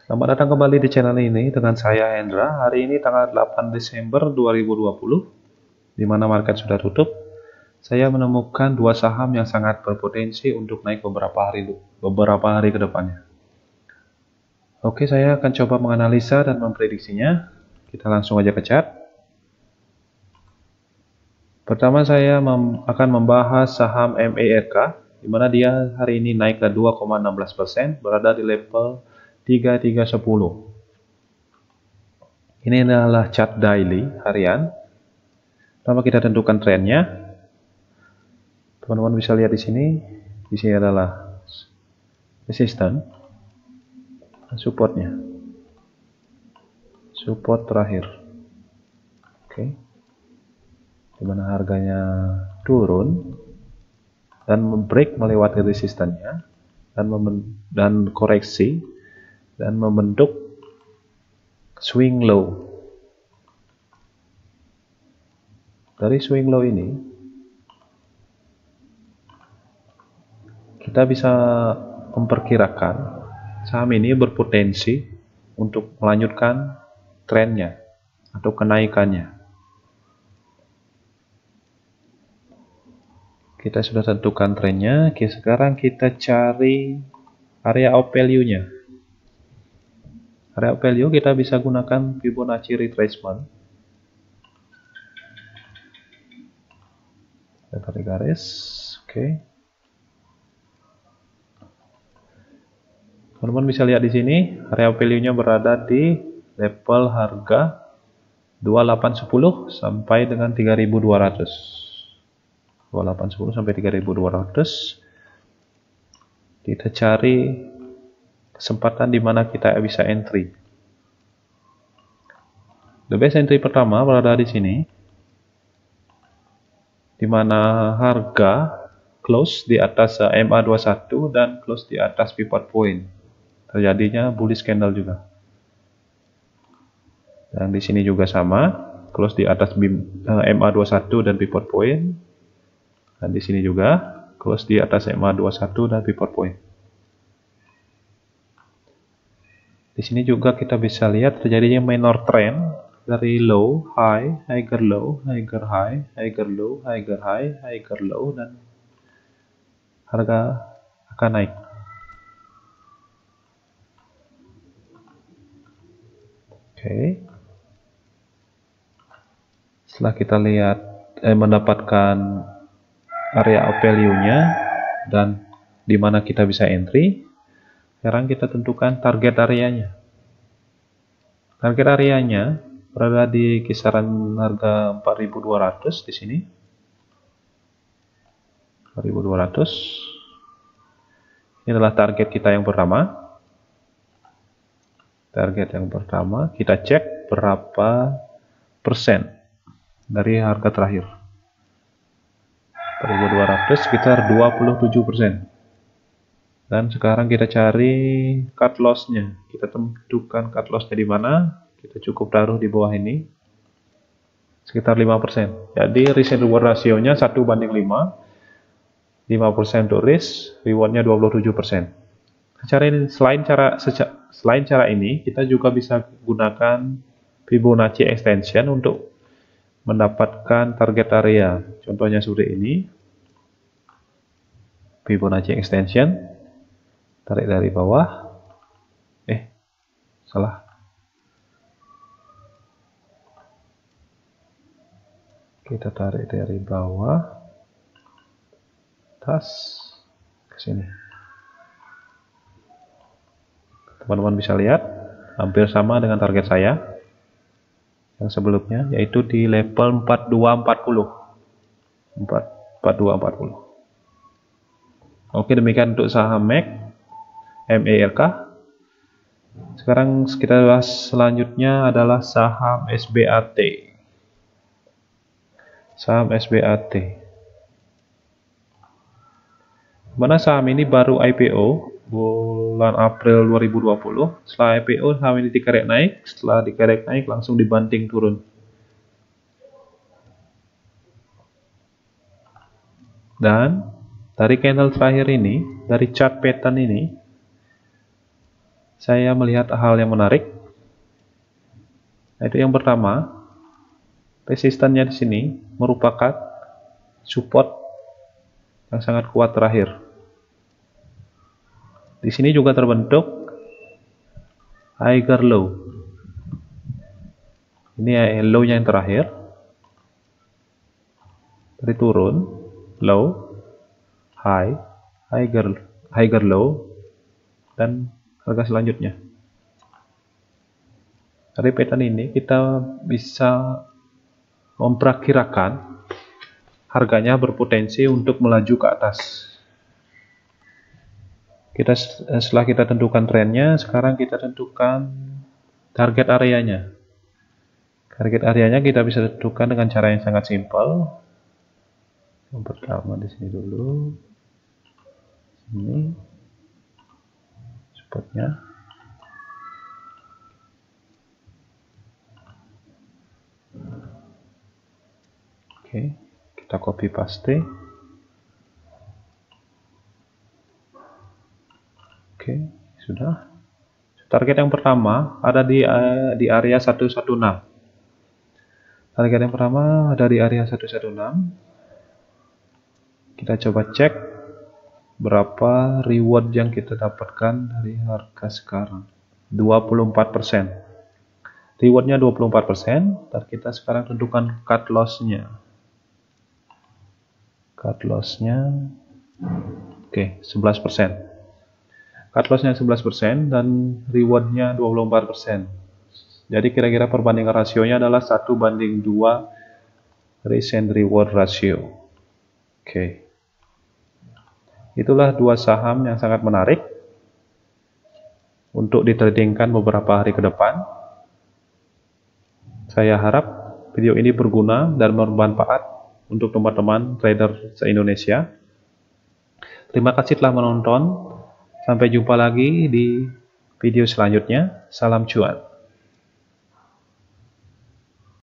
Selamat datang kembali di channel ini dengan saya Hendra. Hari ini tanggal 8 Desember 2020, di mana market sudah tutup. Saya menemukan dua saham yang sangat berpotensi untuk naik beberapa hari ke depannya. Oke, saya akan coba menganalisa dan memprediksinya. Kita langsung aja ke chart. Pertama saya akan membahas saham MERK, di mana dia hari ini naik ke 2,16%, berada di level 3310. Ini adalah chart daily harian. Pertama kita tentukan trennya. Teman-teman bisa lihat di sini. Di sini adalah resistance, supportnya, support terakhir. Oke, dimana harganya turun dan break melewati resistannya dan koreksi dan membentuk swing low. Dari swing low ini kita bisa memperkirakan saham ini berpotensi untuk melanjutkan trennya atau kenaikannya. Kita sudah tentukan trennya. Sekarang kita cari area of value-nya. Area of value kita bisa gunakan Fibonacci retracement. Kita tarik garis. Oke. Teman-teman bisa lihat di sini, area of value-nya berada di level harga 2810 sampai dengan 3200. 2810 sampai 3200. Kita cari kesempatan di mana kita bisa entry. The best entry pertama berada di sini, di mana harga close di atas MA21 dan close di atas pivot point. Terjadinya bullish candle juga. Dan di sini juga sama, close di atas MA21 dan pivot point. Dan di sini juga close di atas MA21 dan pivot point. Di sini juga kita bisa lihat terjadinya minor trend dari low, high, higher low, higher high, higher low, higher high, higher low, dan harga akan naik. Oke. Setelah kita lihat mendapatkan area of value-nya dan di mana kita bisa entry, sekarang kita tentukan target areanya. Target areanya berada di kisaran harga 4.200 di sini. 4.200. Ini adalah target kita yang pertama. Target yang pertama, kita cek berapa persen dari harga terakhir. 4.200 sekitar 27%. Dan sekarang kita cari cut loss-nya. Kita tentukan cut loss-nya di mana. Kita cukup taruh di bawah ini. Sekitar 5%. Jadi risk and reward rasionya 1:5. 5% untuk risk, rewardnya 27%. Selain cara ini, kita juga bisa gunakan Fibonacci extension untuk mendapatkan target area. Contohnya seperti ini. Fibonacci extension. Tarik dari bawah. Salah. Kita tarik dari bawah. Atas. Ke sini. Teman-teman bisa lihat. Hampir sama dengan target saya. Yang sebelumnya. Yaitu di level 4240. 4240. Oke, demikian untuk saham MERK. Sekarang kita bahas selanjutnya adalah saham SBAT. Saham SBAT. Mana saham ini baru IPO bulan April 2020. Setelah IPO saham ini dikerek naik. Setelah dikerek naik langsung dibanting turun. Dan dari candle terakhir ini, dari chart pattern ini, saya melihat hal yang menarik. Itu yang pertama, resistannya di sini merupakan support yang sangat kuat terakhir. Di sini juga terbentuk higher low. Ini low-nya yang terakhir. Dari turun, low, high, higher low, dan harga selanjutnya. Dari pattern ini kita bisa memperkirakan harganya berpotensi untuk melaju ke atas. Setelah kita tentukan trennya, sekarang kita tentukan target areanya. Target areanya kita bisa tentukan dengan cara yang sangat simpel. Yang pertama di sini dulu, sini, supportnya. Oke, kita copy paste. Oke, sudah. Target yang pertama ada di area 116. Target yang pertama ada di area 116. Kita coba cek berapa reward yang kita dapatkan dari harga sekarang. 24%. Rewardnya 24%, dan kita sekarang tentukan cut loss-nya. Cut loss-nya oke, 11%. Cut loss-nya 11% dan reward-nya 24%. Jadi kira-kira perbandingan rasionya adalah 1:2 risk and reward ratio. Oke. Itulah dua saham yang sangat menarik untuk ditradingkan beberapa hari ke depan. Saya harap video ini berguna dan bermanfaat untuk teman-teman trader se-Indonesia. Terima kasih telah menonton. Sampai jumpa lagi di video selanjutnya. Salam cuan.